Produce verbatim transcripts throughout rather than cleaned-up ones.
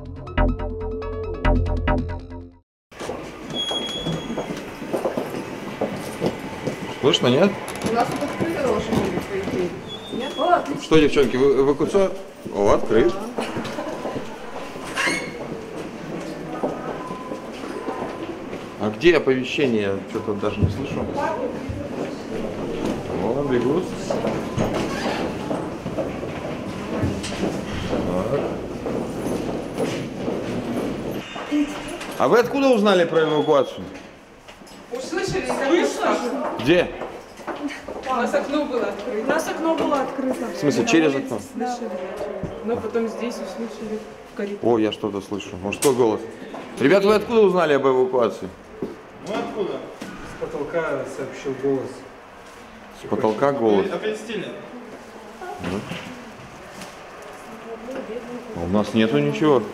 Слышно, нет? У нас тут открыто должны были, по идее. Нет? О, отлично. Что, девчонки, эвакуация? О, открыт. А где оповещение? Я что-то даже не слышу. О, бегут. Так. А вы откуда узнали про эвакуацию? Услышали? Слышно? Где? У нас окно было открыто. У нас окно было открыто. В смысле, через окно? Да. Но потом здесь услышали в коридоре. О, я что-то слышу. Мужской голос. Ребята, вы откуда узнали об эвакуации? Ну откуда? С потолка сообщил голос. С потолка голос. Оповестили. А у нас нету ничего.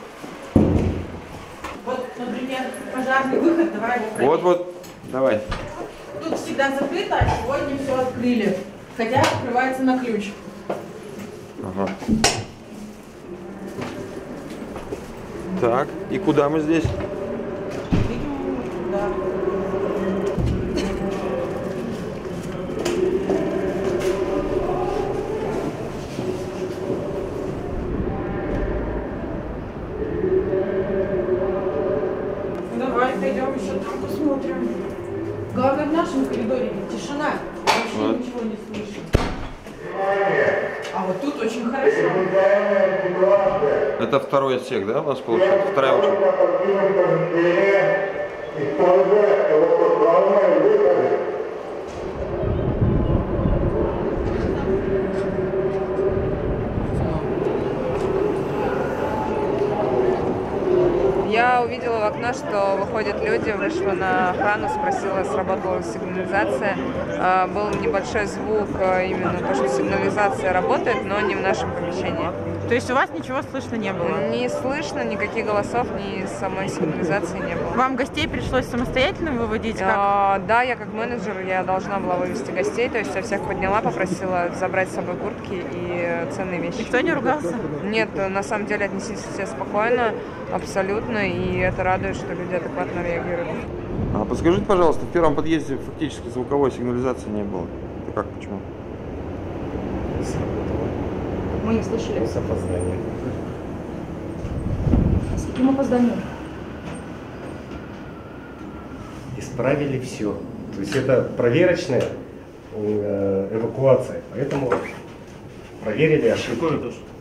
Вот, например, пожарный выход, давай. Вот, вот, давай. Тут всегда закрыто, а сегодня все открыли. Хотя открывается на ключ. Ага. Так, и куда мы здесь? Видимо, да. Давай пойдем еще там посмотрим. Главное, в нашем коридоре ведь тишина. Вообще Вот. ничего не слышно. А вот тут очень хорошо. Это второй отсек, да, у нас получается? Вторая очередь. Я увидела в окно, что выходят люди, вышла на охрану, спросила, сработала сигнализация. Был небольшой звук, именно то, что сигнализация работает, но не в нашем помещении. То есть у вас ничего слышно не было? Не слышно, никаких голосов, ни самой сигнализации не было. Вам гостей пришлось самостоятельно выводить? Как? А, да, я как менеджер, я должна была вывести гостей, то есть я всех подняла, попросила забрать с собой куртки и ценные вещи. Никто не ругался? Нет, на самом деле отнеслись все спокойно, абсолютно, и это радует, что люди адекватно реагируют. А подскажите, пожалуйста, в первом подъезде фактически звуковой сигнализации не было. Это как, почему? Мы не слышали. С опозданием. С каким опозданием? Исправили все. То есть это проверочная э, эвакуация. Поэтому проверили ошибку.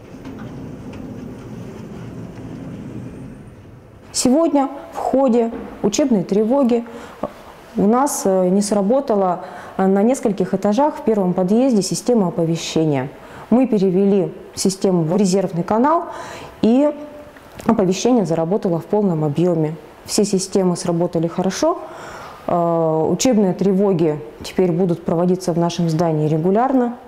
Сегодня в ходе учебной тревоги у нас не сработала на нескольких этажах в первом подъезде система оповещения. Мы перевели систему в резервный канал, и оповещение заработало в полном объеме. Все системы сработали хорошо. Учебные тревоги теперь будут проводиться в нашем здании регулярно.